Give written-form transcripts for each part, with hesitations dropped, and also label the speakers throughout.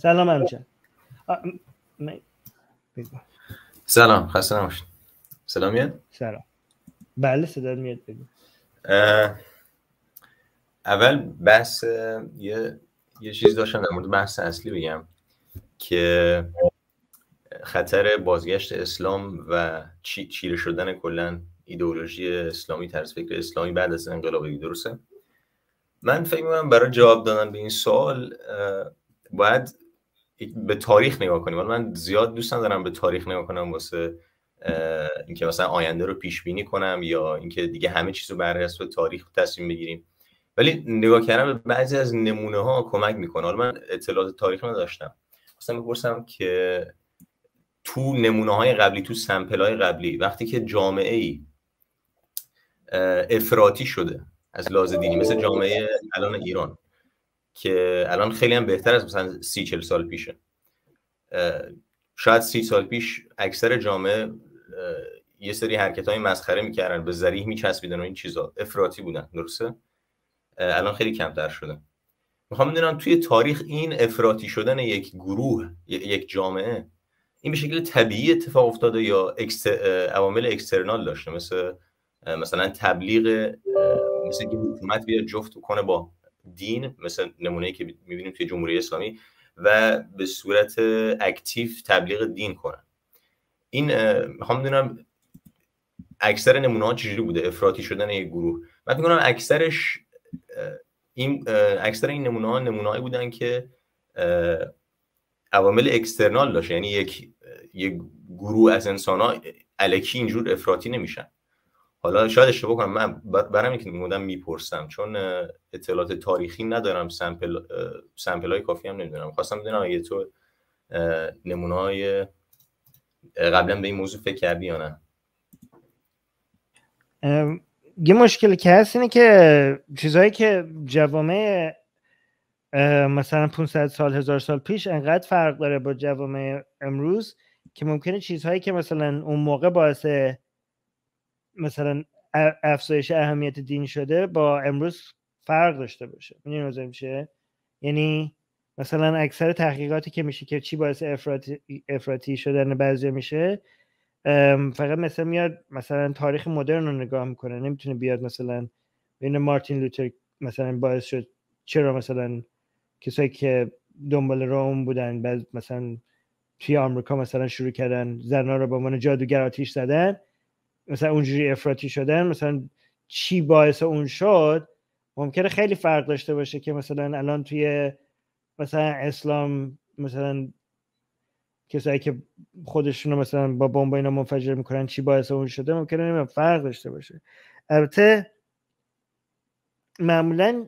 Speaker 1: سلام امجد.
Speaker 2: سلام، خسته نباشید. صدا میاد؟
Speaker 1: سلام. بله صدا میاد. بگو.
Speaker 2: اول بحث یه چیز داشتم در مورد بحث اصلی بگم که خطر بازگشت اسلام و چیره شدن کلا ایدئولوژی اسلامی، طرز فکر اسلامی بعد از انقلاب. درسته؟ من فکر می‌کنم برای جواب دادن به این سوال باید به تاریخ نگاه کنیم. من زیاد دوست ندارم به تاریخ نگاه کنم واسه اینکه مثلا آینده رو پیش بینی کنم یا اینکه دیگه همه چیزو بر اساس تاریخ تصمیم بگیریم، ولی نگاه کردن به بعضی از نمونه ها کمک میکنه. حالا من اطلاعات تاریخ نداشتم، مثلا میپرسم که تو نمونه های قبلی، تو سمپل های قبلی، وقتی که جامعه ای افراطی شده از لحاظ دینی، مثل جامعه الان ایران که الان خیلی هم بهتر از مثلا 30-40 سال پیشه، شاید 30 سال پیش اکثر جامعه یه سری حرکت‌های مسخره می‌کردن، به ذریح می‌چسبیدن و این چیزا، افراطی بودن، درسته؟ الان خیلی کمتر شده. میخوام بدونم توی تاریخ این افراطی شدن یک گروه، یک جامعه، این به شکل طبیعی اتفاق افتاده یا عوامل اکسترنال داشته، مثلا تبلیغ، مثل که حکومت بیاد جفت کنه با دین، مثل نمونه‌ای که می‌بینیم توی جمهوری اسلامی، و به صورت اکتیو تبلیغ دین کنن. این میخوام بدونم اکثر نمونه‌ها چجوری بوده افراطی شدن یک گروه. من فکر می‌کنم اکثر این نمونه‌هایی بودن که عوامل اکسترنال داشت، یعنی یک گروه از انسان‌ها الکی اینجور افراطی نمیشن. حالا شاید اشتباه کنم، من برام اینکه مودم میپرسم چون اطلاعات تاریخی ندارم، سمپل‌های کافی هم نمیدونم. خواستم بدونم اگه تو نمونه‌های قبلا به این موضوع فکر کردی یا نه.
Speaker 1: یه مشکلی که هست اینه که چیزهایی که جوامع مثلا 500 سال 1000 سال پیش انقدر فرق داره با جوامع امروز که ممکنه چیزهایی که مثلا اون موقع باعث مثلا افزایش اهمیت دین شده با امروز فرق داشته باشه. میدونی مثلا میشه، یعنی مثلا اکثر تحقیقاتی که میشه که چی باعث افراطی شدن بعضیا میشه، فقط مثلا میاد مثلا تاریخ مدرن رو نگاه میکنه، نمیتونه بیاد مثلا بین مارتین لوتر مثلا باعث شد چرا مثلا کسایی که دنبال روم بودن بعد مثلا توی آمریکا مثلا شروع کردن زنها رو به عنوان جادوگر آتیش زدن، مثلا اونجوری افراطی شدن، مثلا چی باعث اون شد. ممکنه خیلی فرق داشته باشه که مثلا الان توی مثلا اسلام مثلا کسایی که خودشونو مثلا با بمب اینا منفجر میکنن چی باعث اون شده، ممکنه نمیدونم فرق داشته باشه. البته معمولا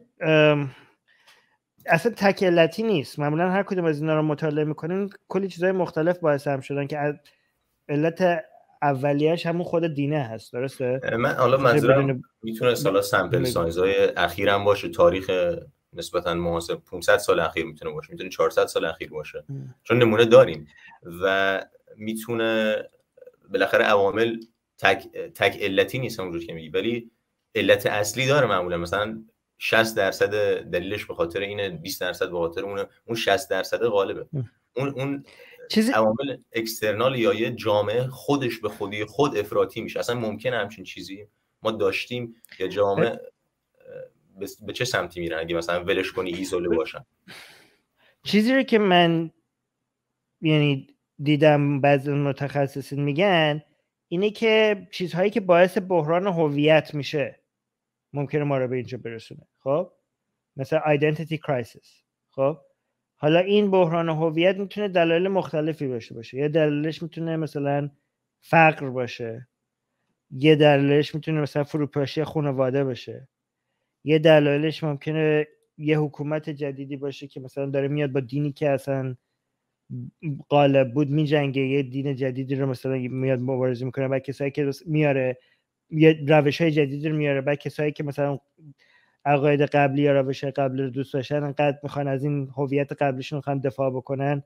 Speaker 1: اصلا تک علتی نیست، معمولا هر کدوم از اینا رو مطالعه میکنین کلی چیزای مختلف باعث هم شدن که علت اولیه‌اش همون خود دینه هست. درسته؟
Speaker 2: من حالا منظورم میتونه سالا سمپل سایزهای اخیرم باشه، تاریخ نسبتا معاصر 500 سال اخیر میتونه باشه، میتونه 400 سال اخیر باشه، چون نمونه داریم و میتونه بالاخره عوامل تک علتی نیست اونجوری که میگی، ولی علت اصلی داره. معمولا مثلا 60% دلیلش به خاطر اینه، 20% به خاطر اون 60% غالبه. اون عوامل اکسترنال یا یه جامعه خودش به خود افراطی میشه. اصلا ممکنه همچین چیزی ما داشتیم یا جامعه به چه سمتی میرن اگه مثلا ولش کنی ایزوله باشن؟
Speaker 1: چیزی رو که من یعنی دیدم بعضی متخصصین میگن اینه که چیزهایی که باعث بحران هویت میشه ممکنه ما رو به اینجا برسونه. خب مثلا identity crisis. خب حالا این بحران هویت میتونه دلایل مختلفی داشته باشه. یه دلیلش میتونه مثلا فقر باشه، یه دلیلش میتونه مثلا فروپاشی خانواده باشه، یه دلیلش ممکنه یه حکومت جدیدی باشه که مثلا داره میاد با دینی که اصلا غالب بود میجنگه، یه دین جدیدی رو مثلا میاد مبارزه میکنه، بعد کسایی که میاره یه روش‌های جدیدی رو میاره، بعد کسایی که مثلا عقاید قبلی یا روش‌های قبلی رو دوست داشتن انقدر میخوان از این هویت قبلیشون خواهن دفاع بکنن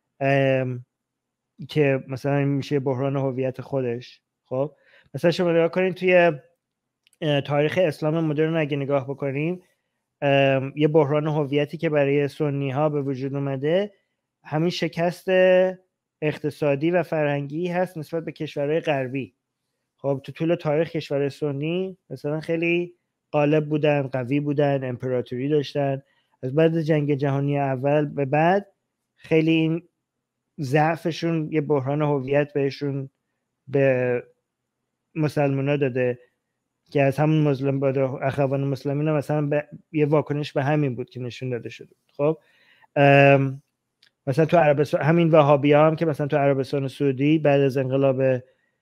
Speaker 1: که مثلا میشه بحران هویت خودش. خب مثلا شما نگاه کنین توی تاریخ اسلام مدرن اگه نگاه بکنیم، یه بحران هویتی که برای سنی ها به وجود اومده همین شکست اقتصادی و فرهنگی هست نسبت به کشورهای غربی. خب تو طول تاریخ کشورهای سنی مثلا خیلی غالب بودن، قوی بودن، امپراتوری داشتن. از بعد جنگ جهانی اول به بعد خیلی این ضعفشون یه بحران هویت بهشون به مسلمان‌ها داده که از همون مسلم بود اخوان مسلمین مثلا یه واکنش به همین بود که نشون داده شده. خب مثلا تو عربستان همین وهابی‌ها هم که مثلا تو عربستان سعودی بعد از انقلاب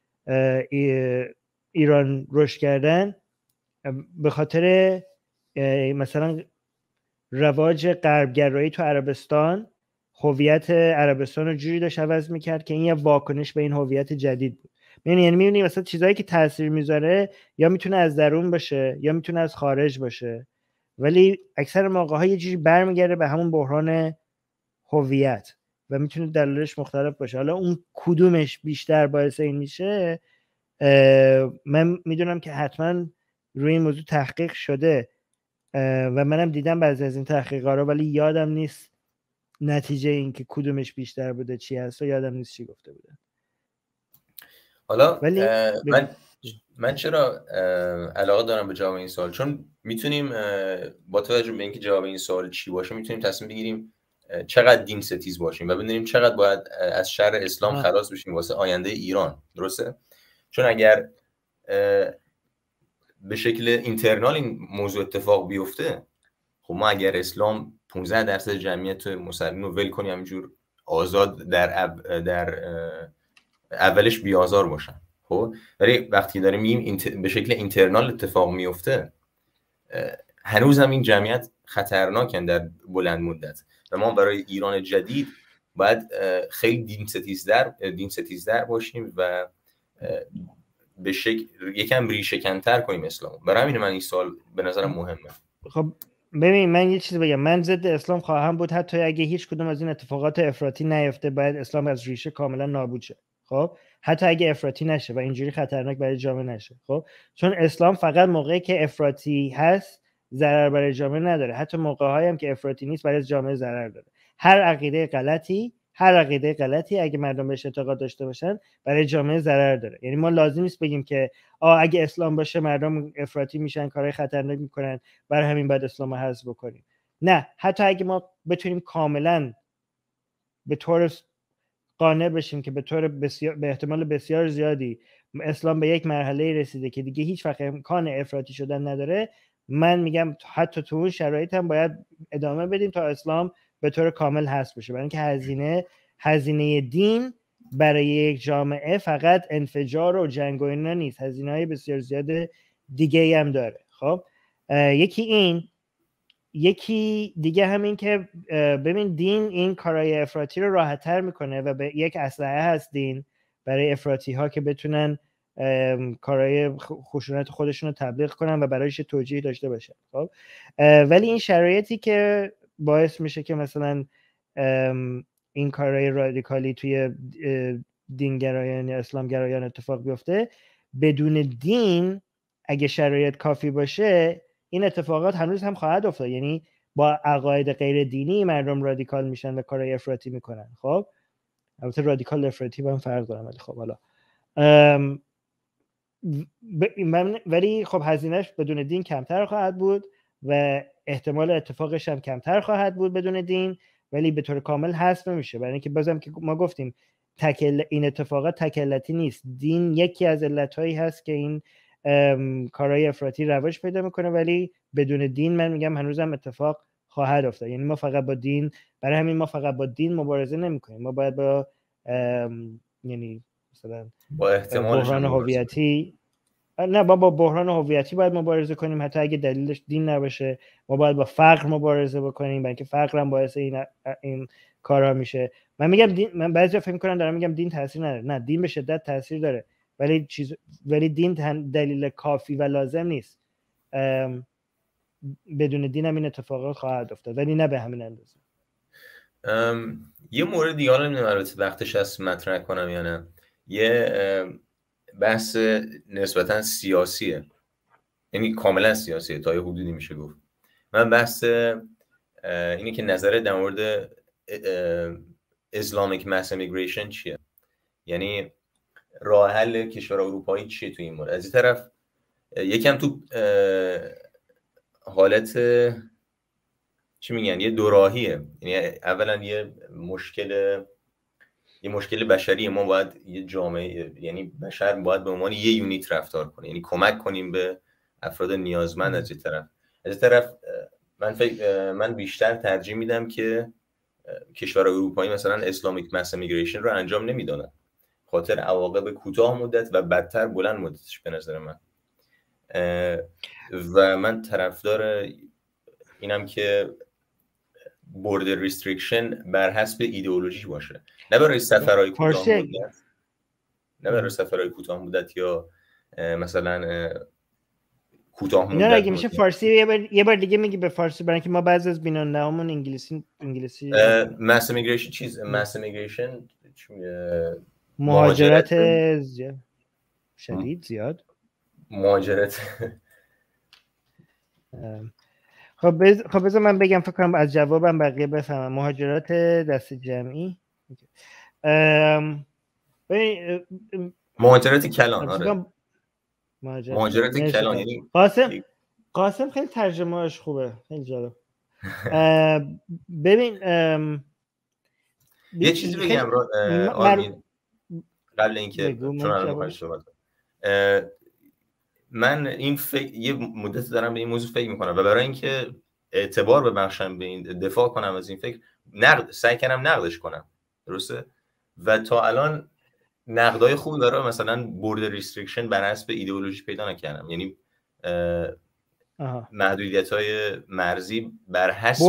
Speaker 1: ایران رشد کردن به خاطر مثلا رواج غربگرایی تو عربستان هویت عربستان رو جوری داشت عوض میکرد که این یه واکنش به این هویت جدید بود. یعنی میبینی مثلا چیزایی که تاثیر میذاره یا میتونه از درون باشه یا میتونه از خارج باشه، ولی اکثر موقع‌ها یه جوری برمیگرده به همون بحران هویت و میتونه دلایلش مختلف باشه. حالا اون کدومش بیشتر باعث این میشه من میدونم که حتما روی این موضوع تحقیق شده و منم دیدم بعضی از این تحقیقات رو، ولی یادم نیست نتیجه این که کدومش بیشتر بوده چی هست و یادم نیست چی گفته بوده.
Speaker 2: حالا من چرا علاقه دارم به جواب این سوال؟ چون میتونیم با توجه به اینکه جواب این سوال چی باشه میتونیم تصمیم بگیریم چقدر دین ستیز باشیم و بدونیم چقدر باید از شر اسلام خلاص بشیم واسه آینده ایران. درسته؟ چون اگر به شکل اینترنال این موضوع اتفاق بیفته، خب ما اگر اسلام 15% جمعیت مسلمین رو ول کنیم همینجور آزاد در اولش بیازار باشن، خب ولی وقتی داریم میگیم به شکل اینترنال اتفاق میفته هنوز هم این جمعیت خطرناکن در بلند مدت و ما برای ایران جدید باید خیلی دین ستیزدر باشیم و به شکل یکم ریشه‌کن‌تر کنیم اسلام. برای همین من این سوال به نظرم مهمه.
Speaker 1: خب ببین من یه چیز بگم، من ضد اسلام خواهم بود حتی اگه هیچ کدوم از این اتفاقات افراطی نیفته. باید اسلام از ریشه کاملا نابود شه، خب حتی اگه افراطی نشه و اینجوری خطرناک برای جامعه نشه. خب چون اسلام فقط موقعی که افراطی هست ضرر برای جامعه نداره، حتی موقع‌هایی هم که افراطی نیست برای جامعه ضرر داره. هر عقیده غلطی اگه مردم بهش اعتقاد داشته باشن برای جامعه ضرر داره. یعنی ما لازم نیست بگیم که اگه اسلام باشه مردم افراطی میشن، کارهای خطرناک میکنن، برای همین باید اسلام رو حذف بکنیم. نه، حتی اگه ما بتونیم کاملا به طور قانع بشیم که به احتمال بسیار زیادی اسلام به یک مرحله رسیده که دیگه هیچ وقت امکان افراطی شدن نداره، من میگم حتی تو اون شرایط هم باید ادامه بدیم تا اسلام به طور کامل حذف بشه، برای اینکه هزینه دین برای یک جامعه فقط انفجار و جنگ و اینا نیست، هزینه‌های بسیار زیاد دیگه هم داره. خب یکی دیگه همین که ببین دین این کارهای افراطی رو راحت‌تر میکنه و به یک اسلحه هست دین برای افراطی ها که بتونن کارهای خشونت خودشون رو تبلیغ کنن و برایش توجیه داشته باشن. خب ولی این شرایطی که باعث میشه که مثلا این کارهای رادیکالی توی دینگرایان یا اسلامگرایان اتفاق بیفته، بدون دین اگه شرایط کافی باشه این اتفاقات هنوز هم خواهد افتاد. یعنی با عقاید غیر دینی مردم رادیکال میشن و کارهای افراطی میکنن. خب البته رادیکال افراطی با هم فرق داره، ولی خب حالا ولی خب هزینهش بدون دین کمتر خواهد بود و احتمال اتفاقش هم کمتر خواهد بود بدون دین، ولی به طور کامل حذف نمیشه. برای اینکه بازم که ما گفتیم این اتفاقات تک علتی نیست، دین یکی از علتهایی هست که این کارهای افراطی رواج پیدا میکنه، ولی بدون دین من میگم هنوزم اتفاق خواهد افتاد. یعنی ما فقط با دین، برای همین ما فقط با دین مبارزه نمیکنیم، ما باید با یعنی مثلا
Speaker 2: با
Speaker 1: بحران هویتی با بحران هویتی باید مبارزه کنیم حتی اگه دلیلش دین نباشه. ما باید با فقر مبارزه بکنیم، برای اینکه فقر هم باعث این کارا میشه. من میگم من بعضیا فکر میکنن دارم میگم دین تاثیر نداره، نه دین به شدت تاثیر داره، ولی دین دلیل کافی و لازم نیست. بدون دین هم این اتفاقات خواهد افتاد، ولی نه به همین اندازه.
Speaker 2: یه مورد دیگه نمیدونم البته وقتش هست مطرح کنم یا نه، یه بحث نسبتا سیاسیه، یعنی کاملا سیاسیه تا یه حدودی میشه گفت. من بحث اینه که نظر در مورد اسلامیک ماس امیگریشن چیه، یعنی راه حل کشور اروپایی چیه تو این مورد. از این طرف یکم تو حالت چی میگن یه دوراهیه، یعنی اولا یه مشکل بشری، ما باید یه جامعه، یعنی بشر باید به عنوان یه یونیت رفتار کنه، یعنی کمک کنیم به افراد نیازمند. از این طرف من بیشتر ترجیح میدم که کشور اروپایی مثلا اسلامیک ماس امیگریشن رو انجام نمیدونن، خاطر عواقب کوتاه مدت و بدتر بلند مدتش به نظر من. و من طرفدار اینم که بوردر ریستریکشن بر حسب ایدئولوژی باشه، نه برای سفرهای کوتاه مدت، نه برای سفرهای کوتاه مدت یا مثلا کوتاه مدت.
Speaker 1: نه اگه میشه فارسی یه بار دیگه میگی به فارسی، برای اینکه ما بعضی از بیننده‌هامون انگلیسی
Speaker 2: ماس امیگریشن ماس امیگریشن
Speaker 1: مهاجرت شدید زیاد
Speaker 2: مهاجرت
Speaker 1: خب بذار من بگم، فکر کنم از جوابم بقیه بفهمم. مهاجرت دست جمعی،
Speaker 2: مهاجرت کلان. آره مهاجرت کلان، یعنی
Speaker 1: قاسم خیلی ترجمه‌اش خوبه، خیلی جالب. ببین
Speaker 2: یه چیزی بگم آرمین قبل اینکه چون الان می‌خوام صحبت من این یه مدت دارم به این موضوع فکر میکنم و برای اینکه اعتبار ببخشم به این، دفاع کنم از این فکر، سعی کردم نقدش کنم، درسته؟ و تا الان نقدای خوب داره، مثلا بوردر ریستریکشن بر حسب ایدئولوژی پیدا نکردم، یعنی محدودیت‌های مرزی بر حسب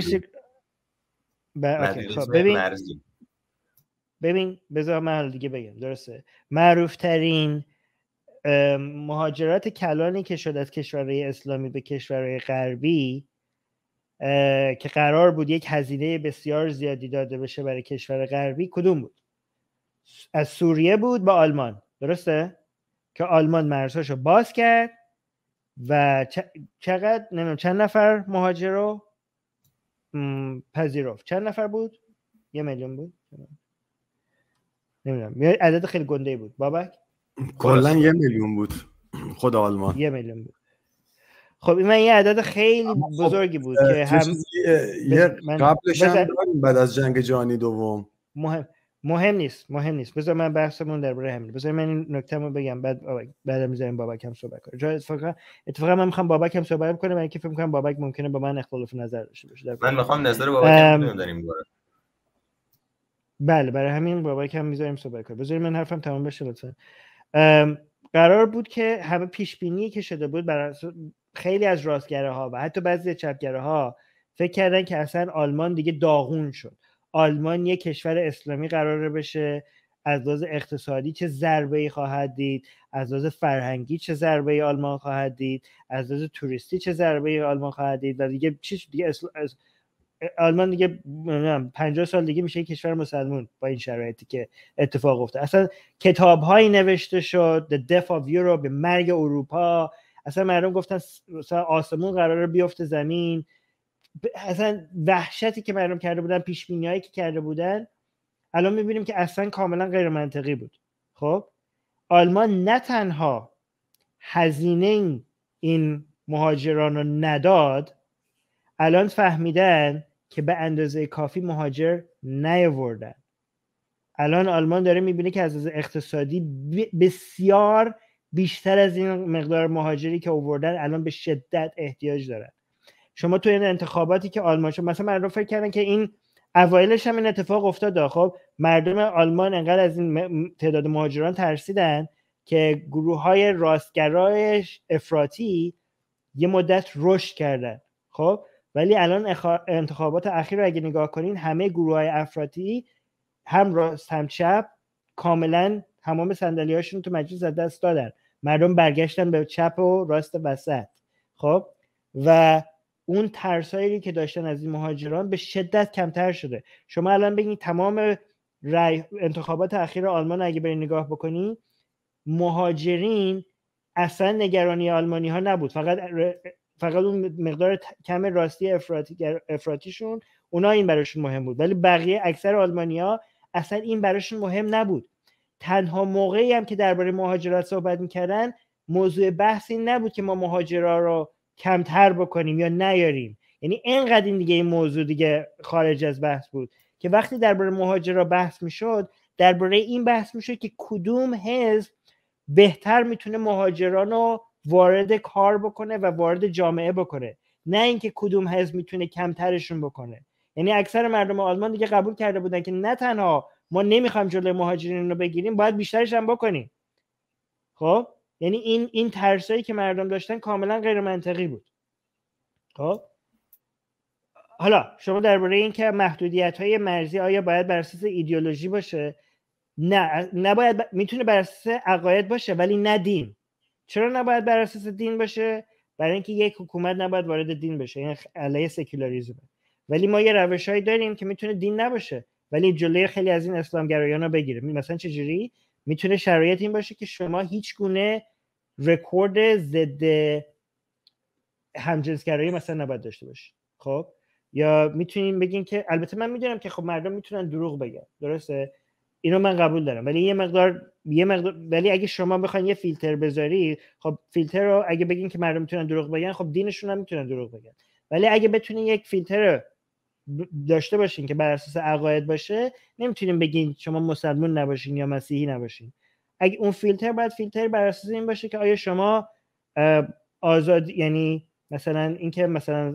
Speaker 1: مرزی. ببین بذار من دیگه بگم، درسته؟ معروف ترین مهاجرت کلانی که شد از کشورهای اسلامی به کشورهای غربی که قرار بود یک هزینه بسیار زیادی داده بشه برای کشور غربی، کدوم بود؟ از سوریه بود با آلمان، درسته؟ که آلمان مرزهاشو باز کرد و چقدر نمیدونم چند نفر مهاجر رو پذیرفت. چند نفر بود؟ 1 میلیون بود؟ نمیدونم، یه عدد خیلی گنده بود. بابک
Speaker 3: کلا 1 میلیون بود خود آلمان.
Speaker 1: 1 میلیون بود. خب این یه عدد خیلی بزرگی بود که هم
Speaker 3: قبلش هم داریم بعد از جنگ جهانی دوم.
Speaker 1: مهم نیست. بذار من بحثمون درباره همین. بذار من این نکتهمو بگم، بعد میذاریم بابک هم صحبت کنه. اتفاقا من میخوام بابک هم صحبت کنه، من که فکر میکنم بابک ممکنه با من اختلاف نظر داشته باشه.
Speaker 2: من میخوام نظر بابک هم بدونم.
Speaker 1: بله برای همین بابک هم میذاریم صحبت کنه. بذارید من حرفم تمام بشه لطفا. قرار بود که همه پیش بینی که شده بود برای خیلی از راستگراها و حتی بعضی از چپگراها فکر کردن که اصلا آلمان دیگه داغون شد. آلمان یک کشور اسلامی قراره بشه، از لحاظ اقتصادی چه ضربه‌ای خواهد دید، از لحاظ فرهنگی چه ضربه‌ای آلمان خواهد دید، از لحاظ توریستی چه ضربه‌ای آلمان خواهد دید و دیگه آلمان دیگه 50 سال دیگه میشه یک کشور مسلمان با این شرایطی که اتفاق افتاد. اصلا کتاب‌هایی نوشته شد The Death of Europe، مرگ اروپا. اصلا مردم گفتن مثلا آسمون قراره بیفته زمین. اصلا وحشتی که مردم کرده بودن، پیش بینی‌هایی که کرده بودن، الان می‌بینیم که اصلا کاملا غیر منطقی بود. خب آلمان نه تنها هزینه این مهاجران رو نداد، الان فهمیدن که به اندازه کافی مهاجر نیاوردن. الان آلمان داره می‌بینه که از اقتصادی بسیار بیشتر از این مقدار مهاجری که آوردن الان به شدت احتیاج دارن. شما تو این انتخاباتی که آلمان شد، مثلا مردم فکر کردن که این اوایلش هم این اتفاق افتاد. خب مردم آلمان انقدر از این تعداد مهاجران ترسیدن که گروه‌های راستگرای افراطی یه مدت رشد کردن. خب ولی الان انتخابات اخیر رو اگه نگاه کنین، همه گروه‌های افراطی هم راست هم چپ کاملا تمام صندلی‌هاشون تو مجلس از دست دادن. مردم برگشتن به چپ و راست وسط. خب و اون ترسایی که داشتن از این مهاجران به شدت کمتر شده. شما الان ببینید تمام انتخابات اخیر آلمان اگه برید نگاه بکنید، مهاجرین اصلا نگرانی آلمانی ها نبود، فقط فقط اون مقدار کم راستی افراطیشون اونا این براشون مهم بود، ولی بقیه اکثر آلمانیا اصلا این براشون مهم نبود. تنها موقعی هم که درباره مهاجرت صحبت میکردن موضوع بحث این نبود که ما مهاجرا رو کمتر بکنیم یا نیاریم، یعنی اینقدر این دیگه این موضوع دیگه خارج از بحث بود که وقتی درباره مهاجرا بحث میشد درباره این بحث میشد که کدوم حزب بهتر میتونه مهاجران رو وارد کار بکنه و وارد جامعه بکنه، نه اینکه کدوم حزب میتونه کمترشون بکنه. یعنی اکثر مردم آلمان دیگه قبول کرده بودن که نه تنها ما نمیخوایم جلوی مهاجرین رو بگیریم، باید بیشترش هم بکنیم. خب یعنی این ترسایی که مردم داشتن کاملا غیر منطقی بود. خب حالا شما درباره این که محدودیت‌های مرزی آیا باید بر اساس ایدئولوژی باشه؟ نه، نباید. میتونه بر اساس عقاید باشه ولی نه دین. چرا نباید بر اساس دین باشه؟ برای اینکه یک حکومت نباید وارد دین بشه، یعنی علیه سکولاریسم. ولی ما یه روش‌هایی داریم که میتونه دین نباشه ولی جلوی خیلی از این اسلامگرایانو بگیره. مثلا چجوری؟ میتونه شرایط این باشه که شما هیچ گونه رکورد ضد همجنسگرایی مثلا نباید داشته باشید. خب یا میتونیم بگین که البته من میدونم که خب مردم میتونن دروغ بگن، درسته، اینو من قبول دارم، ولی یه مقدار ولی اگه شما بخواید یه فیلتر بذاری، خب فیلتر رو اگه بگین که مردم میتونن دروغ بگن، خب دینشون هم میتونن دروغ بگن. ولی اگه بتونین یک فیلتر داشته باشین که بر اساس عقاید باشه، نمیتونین بگین شما مسلمان نباشین یا مسیحی نباشین. اگه اون فیلتر باید فیلتر بر اساس این باشه که آیا شما آزاد، یعنی مثلا اینکه مثلا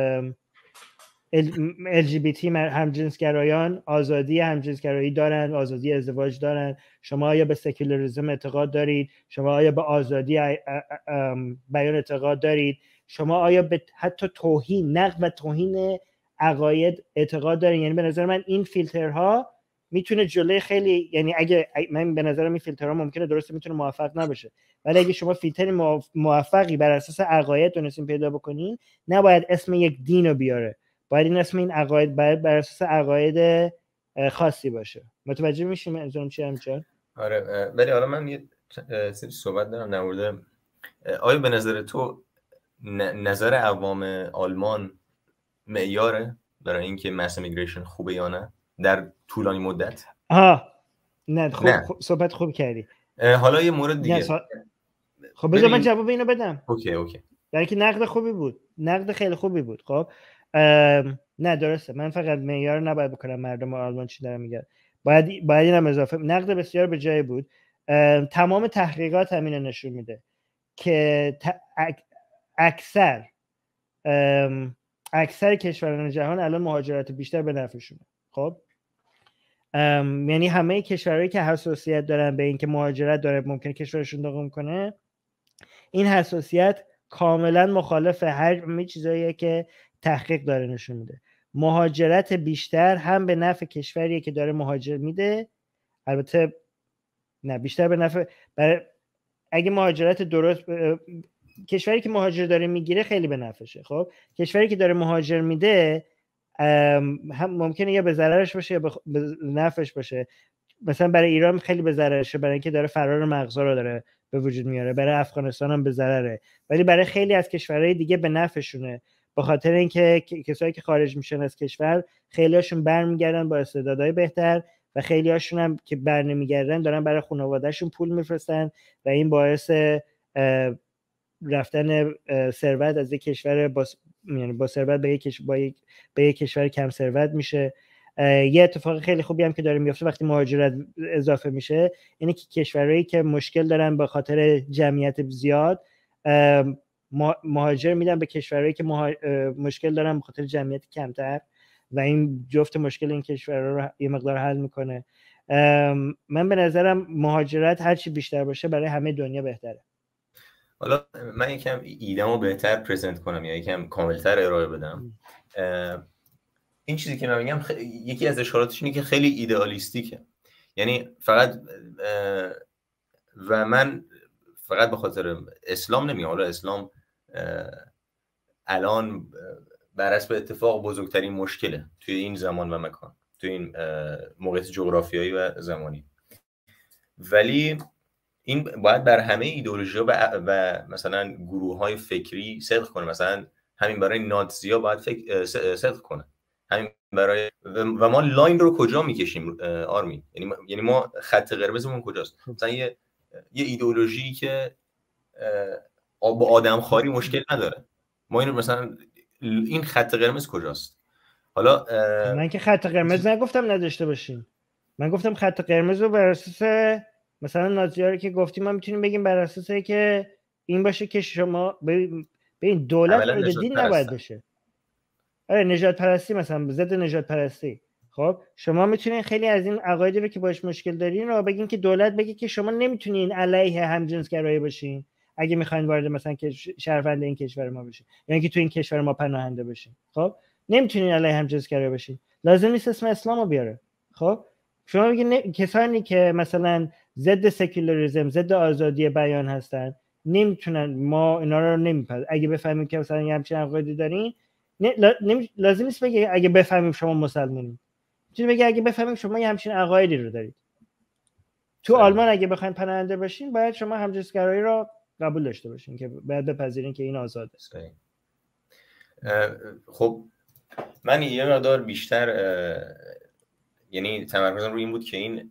Speaker 1: LGBT همجنسگرایان آزادی همجنسگرایی دارن، آزادی ازدواج دارن، شما آیا به سکولاریسم اعتقاد دارید؟ شما آیا به آزادی بیان اعتقاد دارید؟ شما آیا به حتی توهین، نقد و توهین عقاید اعتقاد دارید؟ یعنی به نظر من این فیلترها میتونه جلوی خیلی، یعنی اگه من به نظرم این فیلترها ممکنه درسته میتونه موفق نباشه، ولی اگه شما فیلتر موفقی بر اساس عقاید دونستین پیدا بکنین، نباید اسم یک دین رو بیاره، باید این اسم این عقاید باید بر اساس عقاید خاصی باشه. متوجه میشیم منظورم چیه همچنان؟
Speaker 2: آره، ولی حالا من یه سری صحبت دارم در مورد آیا به نظر تو نظر عوام آلمان معیاره برای اینکه ماس ایمیگریشن خوبه یا نه در طولانی مدت؟
Speaker 1: نه خوب صحبت خوب کردی.
Speaker 2: حالا یه مورد دیگه
Speaker 1: خب بذار من جواب اینو بدم.
Speaker 2: اوکی.
Speaker 1: برای که نقد خوبی بود، نقد خیلی خوبی بود. خب نه درسته، من فقط معیار نباید بکنم مردم آلمان چی دارن میگن، باید اینم اضافه. نقد بسیار به جای بود. تمام تحقیقات همین نشون میده که اکثر کشوران جهان الان مهاجرت بیشتر به نفعشونه. خب یعنی همه کشورهایی که حساسیت دارن به اینکه مهاجرت داره ممکنه کشورشون داغون کنه، این حساسیت کاملا مخالف همه چیزاییه که تحقیق داره نشون میده. مهاجرت بیشتر هم به نفع کشوریه که داره مهاجر میده، البته نه بیشتر به نفع اگه مهاجرت درست کشوری که مهاجر داره میگیره خیلی به نفعشه. خب کشوری که داره مهاجر میده هم ممکنه یا به ضررش باشه یا به نفعش باشه. مثلا برای ایران خیلی به ضررشه، برای اینکه داره فرار مغزا رو داره به وجود میاره، برای افغانستان هم به ضرره، ولی برای خیلی از کشورهای دیگه به نفعشونه، به خاطر اینکه کسایی که خارج میشن از کشور خیلیاشون برمیگردن با استعدادهای بهتر و خیلیاشون هم که برنمیگردن دارن برای خانوادهشون پول میفرستن و این باعث رفتن ثروت از یک کشور با ثروت به یک کشور کم ثروت میشه. یه اتفاق خیلی خوبی هم که داره میفته وقتی مهاجرت اضافه میشه اینه که کشورهایی که مشکل دارن به خاطر جمعیت زیاد مهاجر میدن به کشورهایی که مشکل دارن به خاطر جمعیت کمتر و این جفت مشکل این کشورها رو یه مقدار حل میکنه. من به نظرم مهاجرت هرچی بیشتر باشه برای همه دنیا بهتره.
Speaker 2: حالا من یکم ایده‌مو بهتر پرزنت کنم یا یکم کاملتر ارائه بدم. این چیزی که من میگم یکی از اشاراتش اینه که خیلی ایدئالیستیکه، یعنی فقط و من فقط به خاطر اسلام نمیگم، حالا اسلام الان بر حسب اتفاق بزرگترین مشکله توی این زمان و مکان، توی این موقعیت جغرافیایی و زمانی، ولی این باید بر همه ایدئولوژی‌ها و مثلا گروه‌های فکری صدق کنه. مثلا همین برای ناتزی‌ها باید صدق کنه، همین برای و ما لاین رو کجا میکشیم آرمین؟ یعنی ما خط قرمزمون کجاست؟ مثلا یه ایدئولوژی که با آدمخواری مشکل نداره، ما اینو مثلا این خط قرمز کجاست؟ حالا
Speaker 1: من که خط قرمز نگفتم نداشته باشین، من گفتم خط قرمز رو بر اساس مثلا نازی‌ها رو که گفتیم ما میتونیم بگیم بر اساس که این باشه که شما ببین دولت عید دین نباید بشه. آره نژاد پرستی، مثلا ضد نژاد پرستی. خب شما میتونین خیلی از این عقایدی رو که باش مشکل دارین رو بگین که دولت بگه که شما نمیتونین علیه همجنسگرایی باشین اگه میخواین وارد مثلا که شهروند این کشور ما بشین، یعنی که تو این کشور ما پناهنده بشین. خب نمیتونین علیه همجنسگرایی باشین، لازم نیست اسم اسلامو بیاره. خب شما میگین کسانی که مثلا ضد سکولاریسم، ضد آزادی بیان هستن نمیتونن، ما اینا رو نمیپذیریم. اگه بفهمیم که مثلا همچین عقایدی دارین لازم نیست بگه اگه بفهمیم شما مسلمانین، میتونی بگه اگه بفهمیم شما یه همچین عقایدی رو دارید. تو آلمان اگه بخواید پناهنده باشین باید شما همجنسگرایی رو قبول داشته باشین که باید بپذیرین که این آزاده.
Speaker 2: خب من یه مقدار بیشتر یعنی تمرکزم روی این بود که این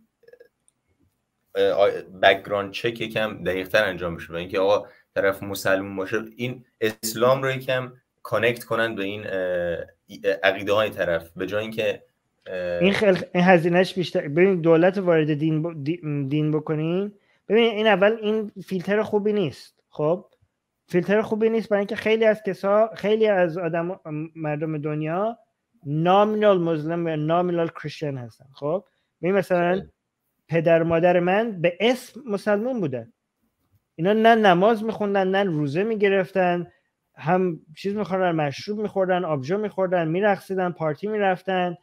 Speaker 2: بک‌گراند چک یکم دقیق‌تر انجام بشه و اینکه آقا طرف مسلمان باشه این اسلام رو یکم کانکت کنن به این عقیده های طرف، به جای اینکه
Speaker 1: این هزینهش بیشتر. ببین دولت وارد دین بکنین، ببین این اول این فیلتر خوبی نیست. خب فیلتر خوبی نیست برای اینکه خیلی از مردم دنیا نامینال مسلم و نامینال کریستین هستن. خب ببین مثلا پدر مادر من به اسم مسلمان بودن، اینا نه نماز میخوندن نه روزه میگرفتن، هم چیز میخوردن، مشروب میخوردن، آبجو میخوردن، میرقصیدن، پارتی میرفتن،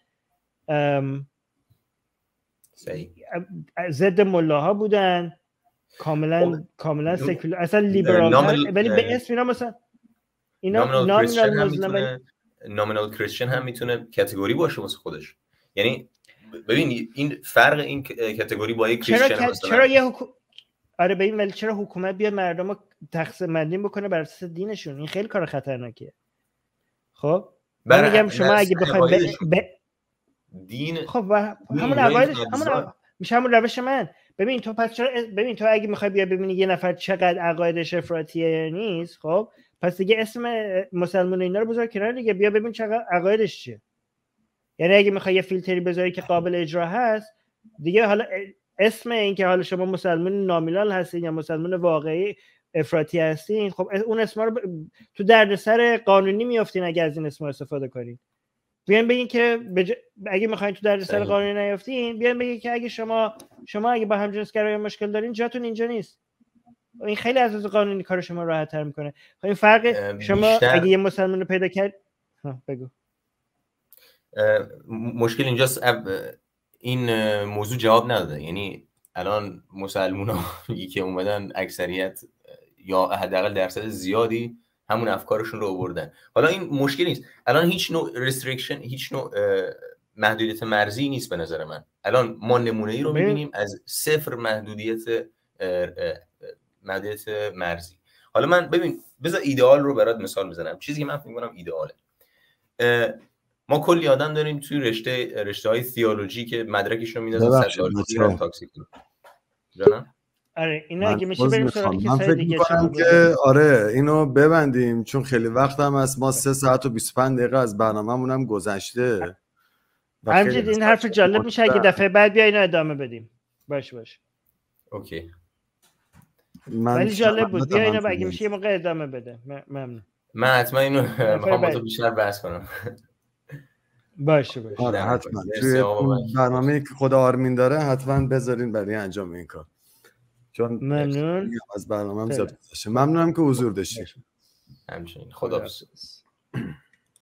Speaker 1: ضد ملاها بودن، کاملا سکولار، اصلا لیبرال، ولی به اسم اینا مثلا اینا نامینال مسلم.
Speaker 2: نامینال کریستین هم میتونه کاتگوری باشه واسه خودش. یعنی ببین این فرق این کاتگوری با یک کریستین مثلا
Speaker 1: آره ببین ولی چرا حکومت بیاد مردم رو تقسیم بندی بکنه بر اساس دینشون؟ این خیلی کار خطرناکیه. خب من میگم شما اگه بخواید
Speaker 2: دین
Speaker 1: خب همون عقایدش میشه همون روش من. ببین تو پس چرا ببین تو اگه میخوای بیا ببینی یه نفر چقدر عقایدش افراطیه نیست، خب پس دیگه اسم مسلمان اینا رو بذار کنار دیگه، بیا ببین چقدر عقایدش چیه. یعنی اگه میخوای یه فیلتری بذاری که قابل اجرا هست دیگه، حالا اسم این که حالا شما مسلمان نامینال هستین یا مسلمان واقعی افراطی هستین، خب اون اسما رو تو دردسر قانونی میافتین اگه از این اسم استفاده کنین. بیان بگین که اگه میخواین تو دردسر قانونی نیافتین، بیان بگین که اگه شما اگه با همجنسگرایی مشکل دارین جاتون اینجا نیست. این خیلی از قانونی کار شما راحت تر میکنه. خب این فرق شما اگه یه مسلمان رو پیدا کرد بگو.
Speaker 2: مشکل اینجاست این موضوع جواب نداده. یعنی الان مسلمونا که اومدن اکثریت یا حداقل درصد زیادی همون افکارشون رو آوردن. حالا این مشکل نیست، الان هیچ نوع ریستریکشن، هیچ نوع محدودیت مرزی نیست به نظر من. الان ما نمونه‌ای رو می‌بینیم از صفر محدودیت مرزی. حالا من ببین بذار ایدئال رو برات مثال بزنم، چیزی که من فکر می‌کنم ایدئاله. ما کلی آدم داریم توی رشته‌های تئولوژی که مدرکش رو می‌دازن سکولاریسم رو تاکسیک کنه. جانم
Speaker 1: آره اینا اگه میشه بریم سراغ
Speaker 3: کسای دیگه. که آره اینو ببندیم چون خیلی وقت هم از ما 3 ساعت و 25 دقیقه از برنامه‌مون هم گذشته.
Speaker 1: همینجوری این حرف جالب میشه اگه دفعه بعد بیا اینو ادامه بدیم. باشه
Speaker 2: اوکی.
Speaker 1: ولی جالب بود، بیا اینو اگه میشه یه موقع ادامه بده. ممنون.
Speaker 2: من حتما اینو میخوام با تو بیشتر بحث کنم.
Speaker 1: باشه
Speaker 3: آره حتما توی برنامه‌ای که خدا آرمین داره حتما بذارین برای انجام این کار. چون
Speaker 1: ممنون
Speaker 3: از برنامه‌ام زیاد گذشته. ممنونم که حضور داشتید.
Speaker 2: همچنین. خداحافظ.